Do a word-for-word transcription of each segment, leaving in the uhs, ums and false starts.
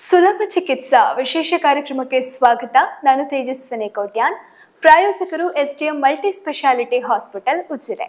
ಸುಲಭ ಚಿಕಿತ್ಸಾ ವಿಶೇಷ ಕಾರ್ಯಕ್ರಮಕ್ಕೆ ಸ್ವಾಗತ. ನಾನು ತೇಜಸ್ವಿನಿ ಕೋಟ್ಯಾನ್. ಪ್ರಾಯೋಜಕರು SDM multi speciality hospital Ujire.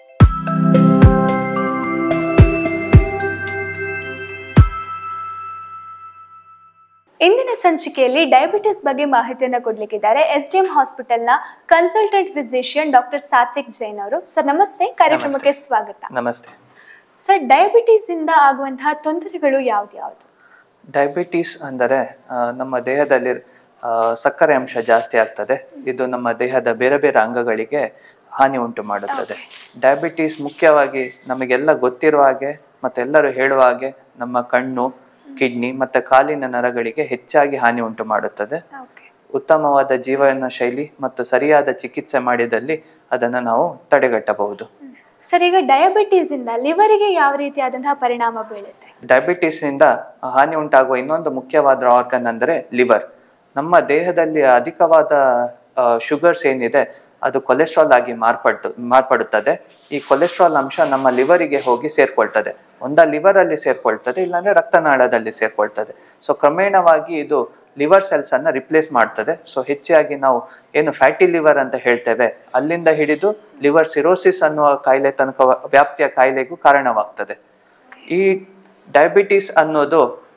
ಇಂದಿನ ಸಂಚಿಕೆಯಲ್ಲಿ ಡಯಾಬಿಟಿಸ್ ಬಗ್ಗೆ ಮಾಹಿತಿಯನ್ನು ಕೊಡ್ಲಿಕ್ಕಿದ್ದಾರೆ ಎಸ್ಡಿಎಂ ಹಾಸ್ಪಿಟಲ್ನ consultant physician doctor Sathvik Jain ಅವರು. ಸರ್ ನಮಸ್ತೆ, ಕಾರ್ಯಕ್ರಮಕ್ಕೆ ಸ್ವಾಗತ. ನಮಸ್ತೆ ಸರ್, ಡಯಾಬಿಟಿಸ್ ಇಂದ ಆಗುವಂತಹ ತೊಂದರೆಗಳು ಯಾವ್ದು? ಡಯಾಬಿಟಿಸ್ ಅಂದರೆ ನಮ್ಮ ದೇಹದಲ್ಲಿ ಸಕ್ಕರೆ ಅಂಶ ಜಾಸ್ತಿ ಆಗ್ತದೆ. ಇದು ನಮ್ಮ ದೇಹದ ಬೇರೆ ಬೇರೆ ಅಂಗಗಳಿಗೆ ಹಾನಿ ಉಂಟು ಮಾಡುತ್ತದೆ. ಡಯಾಬಿಟಿಸ್ ಮುಖ್ಯವಾಗಿ ನಮಗೆಲ್ಲ ಗೊತ್ತಿರುವ ಹಾಗೆ ಮತ್ತೆ ಎಲ್ಲರೂ ಹೇಳುವ ಹಾಗೆ ನಮ್ಮ ಕಣ್ಣು, ಕಿಡ್ನಿ ಮತ್ತೆ ಕಾಲಿನ ನರಗಳಿಗೆ ಹೆಚ್ಚಾಗಿ ಹಾನಿ ಉಂಟು ಮಾಡುತ್ತದೆ. ಉತ್ತಮವಾದ ಜೀವನ ಶೈಲಿ ಮತ್ತು ಸರಿಯಾದ ಚಿಕಿತ್ಸೆ ಮಾಡಿದಲ್ಲಿ ಅದನ್ನು ನಾವು ತಡೆಗಟ್ಟಬಹುದು. ಸರ್, ಈಗ ಡಯಾಬಿಟಿಸ್ ಇಂದ ಲಿವರಿಗೆ ಯಾವ ರೀತಿಯಾದಂತಹ ಪರಿಣಾಮ ಬೀಳುತ್ತೆ? ಡಯಾಬಿಟಿಸ್ ನಿಂದ ಹಾನಿ ಉಂಟಾಗುವ ಇನ್ನೊಂದು ಮುಖ್ಯವಾದ ಆರ್ಗನ್ ಅಂದರೆ ಲಿವರ್. ನಮ್ಮ ದೇಹದಲ್ಲಿ ಅಧಿಕವಾದ ಶುಗರ್ಸ್ ಏನಿದೆ ಅದು ಕೊಲೆಸ್ಟ್ರಾಲ್ ಆಗಿ ಮಾರ್ಪಟ್ಟು ಮಾರ್ಪಡುತ್ತದೆ. ಈ ಕೊಲೆಸ್ಟ್ರಾಲ್ ಅಂಶ ನಮ್ಮ ಲಿವರಿಗೆ ಹೋಗಿ ಸೇರ್ಕೊಳ್ತದೆ. ಒಂದ ಲಿವರ್ ಅಲ್ಲಿ ಸೇರ್ಕೊಳ್ತದೆ, ಇಲ್ಲಾಂದ್ರೆ ರಕ್ತನಾಳದಲ್ಲಿ ಸೇರ್ಕೊಳ್ತದೆ. ಸೊ ಕ್ರಮೇಣವಾಗಿ ಇದು ಲಿವರ್ ಸೆಲ್ಸ್ ಅನ್ನ ರಿಪ್ಲೇಸ್ ಮಾಡ್ತದೆ. ಸೊ ಹೆಚ್ಚಾಗಿ ನಾವು ಏನು ಫ್ಯಾಟಿ ಲಿವರ್ ಅಂತ ಹೇಳ್ತೇವೆ, ಅಲ್ಲಿಂದ ಹಿಡಿದು ಲಿವರ್ ಸಿರೋಸಿಸ್ ಅನ್ನುವ ಕಾಯಿಲೆ ತನಕ ವ್ಯಾಪ್ತಿಯ ಕಾಯಿಲೆಗೂ ಕಾರಣವಾಗ್ತದೆ. ಈ ಡಯಾಬಿಟಿಸ್ ಅನ್ನೋದು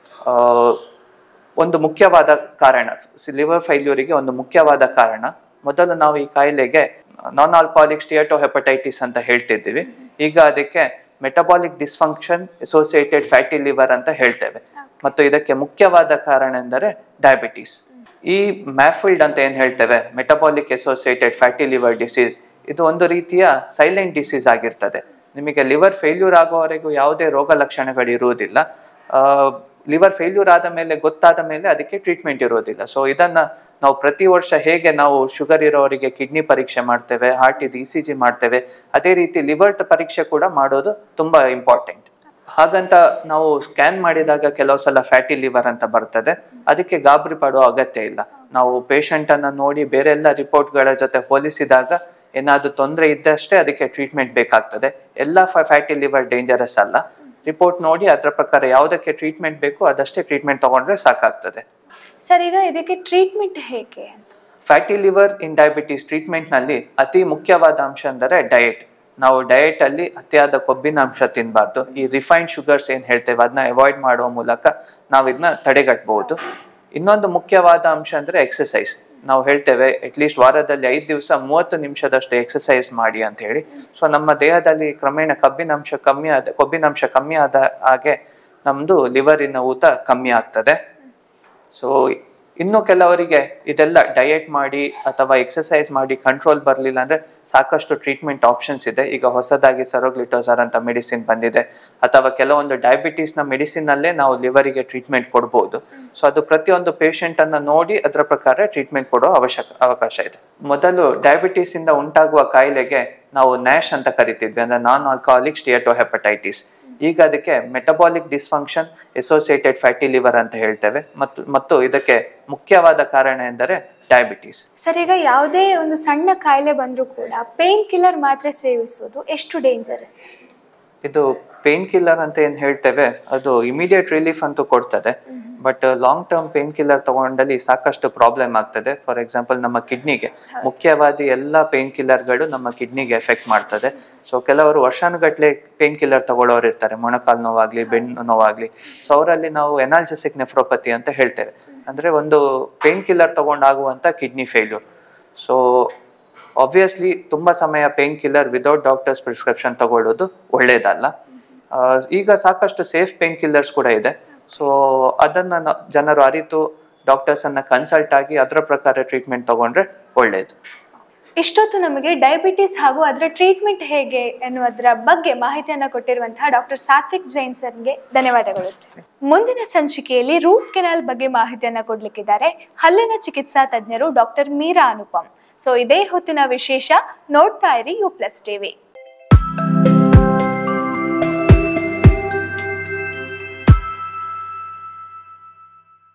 ಒಂದು ಮುಖ್ಯವಾದ ಕಾರಣ, ಲಿವರ್ ಫೈಲ್ಯೂರಿಗೆ ಒಂದು ಮುಖ್ಯವಾದ ಕಾರಣ. ಮೊದಲು ನಾವು ಈ ಕಾಯಿಲೆಗೆ ನಾನ್ ಆಲ್ಕೋಹಾಲಿಕ್ ಸ್ಟಿಯಟೋಹೆಪಟೈಟಿಸ್ ಅಂತ ಹೇಳ್ತಿದ್ದೀವಿ. ಈಗ ಅದಕ್ಕೆ metabolic dysfunction associated fatty liver ಅಂತ ಹೇಳ್ತೇವೆ. ಮತ್ತು ಇದಕ್ಕೆ ಮುಖ್ಯವಾದ ಕಾರಣ ಎಂದರೆ ಡಯಾಬಿಟಿಸ್. ಈ ಮ್ಯಾಫಿಲ್ಡ್ ಅಂತ ಏನ್ ಹೇಳ್ತೇವೆ, metabolic associated fatty liver disease, ಇದು ಒಂದು ರೀತಿಯ ಸೈಲೆಂಟ್ ಡಿಸೀಸ್ ಆಗಿರ್ತದೆ. ನಿಮಗೆ ಲಿವರ್ ಫೇಲ್ಯೂರ್ ಆಗುವವರೆಗೂ ಯಾವುದೇ ರೋಗ ಲಕ್ಷಣಗಳು ಇರುವುದಿಲ್ಲ. ಲಿವರ್ ಫೇಲ್ಯೂರ್ ಆದ ಮೇಲೆ ಗೊತ್ತಾದ ಮೇಲೆ ಅದಕ್ಕೆ ಟ್ರೀಟ್ಮೆಂಟ್ ಇರೋದಿಲ್ಲ. ಸೊ ಇದನ್ನ ನಾವು ಪ್ರತಿ ವರ್ಷ ಹೇಗೆ ನಾವು ಶುಗರ್ ಇರೋವರಿಗೆ ಕಿಡ್ನಿ ಪರೀಕ್ಷೆ ಮಾಡ್ತೇವೆ, ಹಾರ್ಟ್ ಇದು ಇ ಸಿ ಜಿ ಮಾಡ್ತೇವೆ, ಅದೇ ರೀತಿ ಲಿವರ್ ಪರೀಕ್ಷೆ ಕೂಡ ಮಾಡೋದು ತುಂಬಾ ಇಂಪಾರ್ಟೆಂಟ್. ಹಾಗಂತ ನಾವು ಸ್ಕ್ಯಾನ್ ಮಾಡಿದಾಗ ಕೆಲವು ಸಲ ಫ್ಯಾಟಿ ಲಿವರ್ ಅಂತ ಬರ್ತದೆ, ಅದಕ್ಕೆ ಗಾಬರಿ ಪಡುವ ಅಗತ್ಯ ಇಲ್ಲ. ನಾವು ಪೇಷಂಟ್ ಅನ್ನ ನೋಡಿ ಬೇರೆ ಎಲ್ಲ ರಿಪೋರ್ಟ್ಗಳ ಜೊತೆ ಹೋಲಿಸಿದಾಗ ಏನಾದ್ರು ತೊಂದರೆ ಇದ್ದಷ್ಟೇ ಅದಕ್ಕೆ ಟ್ರೀಟ್ಮೆಂಟ್ ಬೇಕಾಗ್ತದೆ. ಎಲ್ಲ ಫ್ಯಾಟಿ ಲಿವರ್ ಡೇಂಜರಸ್ ಅಲ್ಲ. ರಿಪೋರ್ಟ್ ನೋಡಿ ಅದರ ಪ್ರಕಾರ ಯಾವುದಕ್ಕೆ ಟ್ರೀಟ್ಮೆಂಟ್ ಬೇಕು ಅದಷ್ಟೇ ಟ್ರೀಟ್ಮೆಂಟ್ ತಗೊಂಡ್ರೆ ಸಾಕಾಗ್ತದೆ. ಸರ್, ಈಗ ಇದಕ್ಕೆ ಟ್ರೀಟ್ಮೆಂಟ್ ಹೇಗೆ? Fatty liver in diabetes treatment ನಲ್ಲಿ ಅತಿ ಮುಖ್ಯವಾದ ಅಂಶ ಅಂದರೆ ಡಯಟ್. ನಾವು ಡಯಟ್ ಅಲ್ಲಿ ಅತಿಯಾದ ಕೊಬ್ಬಿನ ಅಂಶ ತಿನ್ನಬಾರ್ದು. ಈ ರಿಫೈನ್ಡ್ ಶುಗರ್ಸ್ ಏನ್ ಹೇಳ್ತೇವೆ ಅದನ್ನ ಅವಾಯ್ಡ್ ಮಾಡುವ ಮೂಲಕ ನಾವು ಇದನ್ನ ತಡೆಗಟ್ಟಬಹುದು. ಇನ್ನೊಂದು ಮುಖ್ಯವಾದ ಅಂಶ ಅಂದ್ರೆ ಎಕ್ಸಸೈಸ್. ನಾವು ಹೇಳ್ತೇವೆ ಅಟ್ಲೀಸ್ಟ್ ವಾರದಲ್ಲಿ ಐದು ದಿವಸ ಮೂವತ್ತು ನಿಮಿಷದಷ್ಟು ಎಕ್ಸಸೈಸ್ ಮಾಡಿ ಅಂತ ಹೇಳಿ. ಸೊ ನಮ್ಮ ದೇಹದಲ್ಲಿ ಕ್ರಮೇಣ ಕಬ್ಬಿನಾಂಶ ಕಮ್ಮಿ ಆದ ಕೊಬ್ಬಿನಾಂಶ ಕಮ್ಮಿ ಆದ ಹಾಗೆ ನಮ್ದು ಲಿವರಿನ ಊತ ಕಮ್ಮಿ ಆಗ್ತದೆ. ಸೊ ಇನ್ನು ಕೆಲವರಿಗೆ ಇದೆಲ್ಲ ಡಯಟ್ ಮಾಡಿ ಅಥವಾ ಎಕ್ಸಸೈಸ್ ಮಾಡಿ ಕಂಟ್ರೋಲ್ ಬರಲಿಲ್ಲ ಅಂದ್ರೆ ಸಾಕಷ್ಟು ಟ್ರೀಟ್ಮೆಂಟ್ ಆಪ್ಷನ್ಸ್ ಇದೆ. ಈಗ ಹೊಸದಾಗಿ ಸರೋಗ್ಲಿಟೋಸರ್ ಅಂತ ಮೆಡಿಸಿನ್ ಬಂದಿದೆ, ಅಥವಾ ಕೆಲವೊಂದು ಡಯಾಬಿಟೀಸ್ ನ ಮೆಡಿಸಿನ್ ಅಲ್ಲೇ ನಾವು ಲಿವರಿಗೆ ಟ್ರೀಟ್ಮೆಂಟ್ ಕೊಡ್ಬೋದು. ಸೊ ಅದು ಪ್ರತಿಯೊಂದು ಪೇಷಂಟ್ ಅನ್ನ ನೋಡಿ ಅದರ ಪ್ರಕಾರ ಟ್ರೀಟ್ಮೆಂಟ್ ಕೊಡೋ ಅವಶ್ಯಕ ಅವಕಾಶ ಇದೆ. ಮೊದಲು ಡಯಾಬಿಟೀಸ್ ಇಂದ ಉಂಟಾಗುವ ಕಾಯಿಲೆಗೆ ನಾವು ನ್ಯಾಶ್ ಅಂತ ಕರಿತಿದ್ವಿ, ಅಂದ್ರೆ ನಾನ್ ಆಲ್ಕೋಹಾಲಿಕ್ ಸ್ಟಿಯಟೋಹೆಪಟೈಟಿಸ್. ಈಗ ಅದಕ್ಕೆ metabolic dysfunction associated fatty liver ಅಂತ ಹೇಳ್ತೇವೆ. ಮತ್ತು ಮತ್ತು ಇದಕ್ಕೆ ಮುಖ್ಯವಾದ ಕಾರಣ ಎಂದರೆ ಡಯಾಬಿಟಿಸ್. ಸರ್, ಈಗ ಯಾವುದೇ ಒಂದು ಸಣ್ಣ ಕಾಯಿಲೆ ಬಂದರೂ ಕೂಡ ಪೇನ್ ಕಿಲ್ಲರ್ ಮಾತ್ರೆ ಸೇವಿಸುವುದು ಎಷ್ಟು ಡೇಂಜರಸ್? ಇದು ಪೇನ್ ಕಿಲ್ಲರ್ ಅಂತ ಏನ್ ಹೇಳ್ತೇವೆ ಅದು ಇಮಿಡಿಯೇಟ್ ರಿಲೀಫ್ ಅಂತೂ ಕೊಡ್ತದೆ, but long term painkiller ತಗೊಂಡಲ್ಲಿ ಸಾಕಷ್ಟು ಪ್ರಾಬ್ಲಮ್ ಆಗ್ತದೆ. ಫಾರ್ ಎಕ್ಸಾಂಪಲ್ ನಮ್ಮ ಕಿಡ್ನಿಗೆ ಮುಖ್ಯವಾದ ಎಲ್ಲ ಪೇನ್ ಕಿಲ್ಲರ್ಗಳು ನಮ್ಮ ಕಿಡ್ನಿಗೆ ಎಫೆಕ್ಟ್ ಮಾಡ್ತದೆ. ಸೊ ಕೆಲವರು ವರ್ಷಾನುಗಟ್ಲೆ ಪೇನ್ ಕಿಲ್ಲರ್ ತಗೊಳ್ಳೋರು ಇರ್ತಾರೆ, ಮೊಣಕಾಲು ನೋವಾಗ್ಲಿ ಬೆನ್ನು ನೋವಾಗ್ಲಿ. ಸೊ ಅವರಲ್ಲಿ ನಾವು ಎನಾಲ್ಜೆಸಿಕ್ ನೆಫ್ರೋಪತಿ ಅಂತ ಹೇಳ್ತೇವೆ, ಅಂದ್ರೆ ಒಂದು ಪೇನ್ ಕಿಲ್ಲರ್ ತಗೊಂಡಾಗುವಂತ ಕಿಡ್ನಿ ಫೇಲ್ಯೂರ್. ಸೊ ಆಬ್ವಿಯಸ್ಲಿ ತುಂಬಾ ಸಮಯ painkiller without doctor's prescription ತಗೊಳ್ಳೋದು ಒಳ್ಳೇದಲ್ಲ. ಈಗ ಸಾಕಷ್ಟು ಸೇಫ್ ಪೇನ್ ಕಿಲ್ಲರ್ಸ್ ಕೂಡ ಇದೆ. ಸೊ ಅದನ್ನ ಜನರು ಅರಿತು ಡಾಕ್ಟರ್ಸ್ ಅನ್ನ ಕನ್ಸಲ್ಟ್ ಆಗಿ ಅದರ ಪ್ರಕಾರ ಟ್ರೀಟ್ಮೆಂಟ್ ತಗೊಂಡ್ರೆ ಒಳ್ಳೇದು. ಇಷ್ಟೊತ್ತು ನಮಗೆ ಡಯಾಬಿಟಿಸ್ ಹಾಗೂ ಅದರ ಟ್ರೀಟ್ಮೆಂಟ್ ಹೇಗೆ ಎನ್ನುವುದರ ಬಗ್ಗೆ ಮಾಹಿತಿಯನ್ನ ಕೊಟ್ಟಿರುವಂತಹ ಡಾಕ್ಟರ್ ಸಾತ್ವಿಕ್ ಜೈನ್ ಸರ್ಗೆ ಧನ್ಯವಾದಗಳು. ಮುಂದಿನ ಸಂಚಿಕೆಯಲ್ಲಿ ರೂಟ್ ಕೆನಾಲ್ ಬಗ್ಗೆ ಮಾಹಿತಿಯನ್ನ ಕೊಡ್ಲಿಕ್ಕಿದ್ದಾರೆ ಹಲ್ಲಿನ ಚಿಕಿತ್ಸಾ ತಜ್ಞರು ಡಾಕ್ಟರ್ ಮೀರಾ ಅನುಪಮ್. ಸೊ ಇದೇ ಹೊತ್ತಿನ ವಿಶೇಷ. ನೋಡ್ತಾ ಇರಿ ಯು ಪ್ಲಸ್ ಟಿವಿ.